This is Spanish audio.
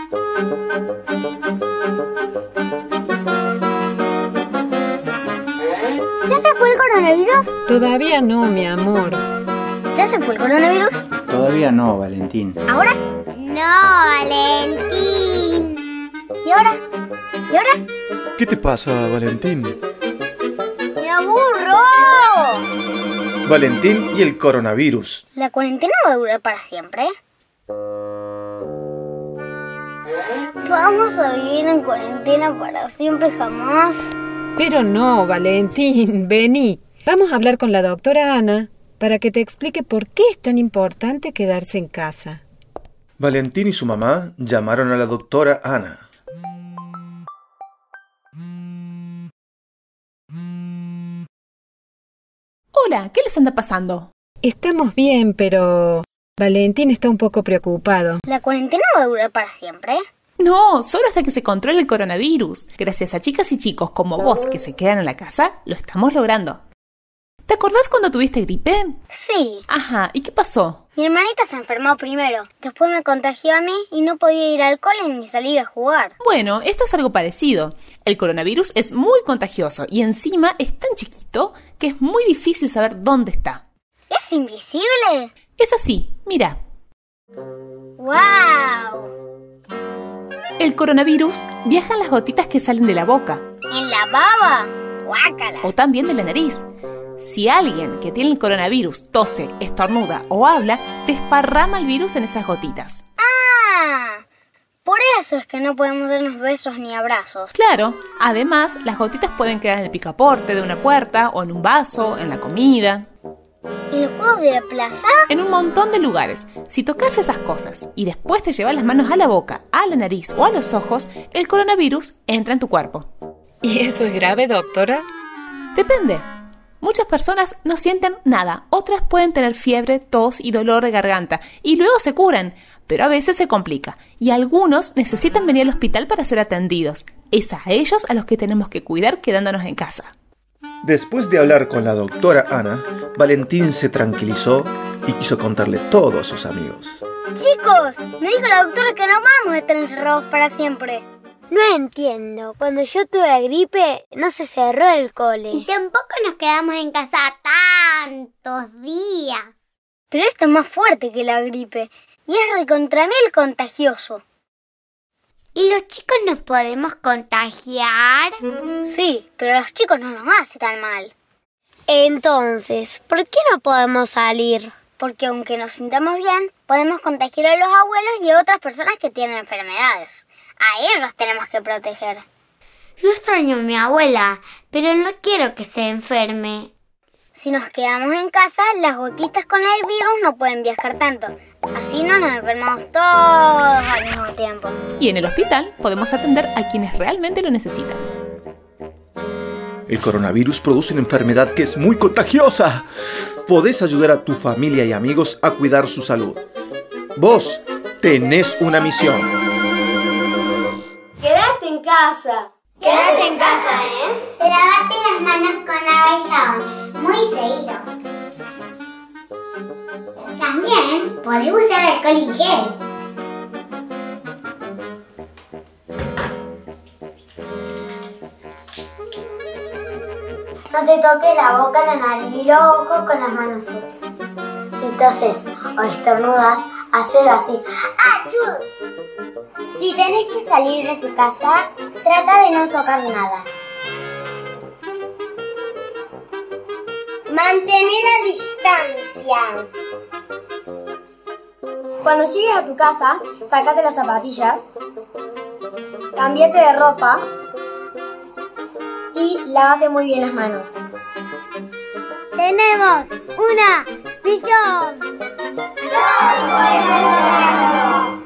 ¿Ya se fue el coronavirus? Todavía no, mi amor. ¿Ya se fue el coronavirus? Todavía no, Valentín. ¿Ahora? No, Valentín. ¿Y ahora? ¿Y ahora? ¿Qué te pasa, Valentín? ¡Me aburro! Valentín y el coronavirus. ¿La cuarentena va a durar para siempre? ¿Vamos a vivir en cuarentena para siempre jamás? Pero no, Valentín, vení. Vamos a hablar con la doctora Ana para que te explique por qué es tan importante quedarse en casa. Valentín y su mamá llamaron a la doctora Ana. Hola, ¿qué les anda pasando? Estamos bien, pero Valentín está un poco preocupado. ¿La cuarentena va a durar para siempre? No, solo hasta que se controle el coronavirus. Gracias a chicas y chicos como vos que se quedan en la casa, lo estamos logrando. ¿Te acordás cuando tuviste gripe? Sí. Ajá, ¿y qué pasó? Mi hermanita se enfermó primero, después me contagió a mí y no podía ir al cole ni salir a jugar. Bueno, esto es algo parecido. El coronavirus es muy contagioso y encima es tan chiquito que es muy difícil saber dónde está. ¿Es invisible? Es así, mira. ¡Wow! El coronavirus viaja en las gotitas que salen de la boca. ¿En la baba? ¡Guácala! O también de la nariz. Si alguien que tiene el coronavirus tose, estornuda o habla, desparrama el virus en esas gotitas. ¡Ah! Por eso es que no podemos darnos besos ni abrazos. Claro, además las gotitas pueden quedar en el picaporte de una puerta o en un vaso, en la comida. ¿En los juegos de la plaza? En un montón de lugares. Si tocas esas cosas y después te llevas las manos a la boca, a la nariz o a los ojos, el coronavirus entra en tu cuerpo. ¿Y eso es grave, doctora? Depende. Muchas personas no sienten nada, otras pueden tener fiebre, tos y dolor de garganta y luego se curan, pero a veces se complica y algunos necesitan venir al hospital para ser atendidos. Es a ellos a los que tenemos que cuidar quedándonos en casa. Después de hablar con la doctora Ana, Valentín se tranquilizó y quiso contarle todo a sus amigos. Chicos, me dijo la doctora que no vamos a estar encerrados para siempre. No entiendo. Cuando yo tuve gripe, no se cerró el cole. Y tampoco nos quedamos en casa tantos días. Pero esto es más fuerte que la gripe y es recontra mil contagioso. ¿Y los chicos nos podemos contagiar? Sí, pero a los chicos no nos hace tan mal. Entonces, ¿por qué no podemos salir? Porque aunque nos sintamos bien, podemos contagiar a los abuelos y a otras personas que tienen enfermedades. A ellos tenemos que proteger. Yo extraño a mi abuela, pero no quiero que se enferme. Si nos quedamos en casa, las gotitas con el virus no pueden viajar tanto. Así no nos enfermamos todos al mismo tiempo. Y en el hospital podemos atender a quienes realmente lo necesitan. El coronavirus produce una enfermedad que es muy contagiosa. Podés ayudar a tu familia y amigos a cuidar su salud. Vos tenés una misión. ¡Quédate en casa! Quédate en casa, ¿eh? Lavate las manos con agua y jabón, muy seguido. También podés usar alcohol en gel. No te toques la boca, la nariz y los ojos con las manos sucias. Si toses o estornudas, hacelo así. ¡Achú! Si tenés que salir de tu casa, trata de no tocar nada. Mantén la distancia. Cuando llegues a tu casa, sácate las zapatillas, cámbiate de ropa y lávate muy bien las manos. Tenemos una misión. ¡Todo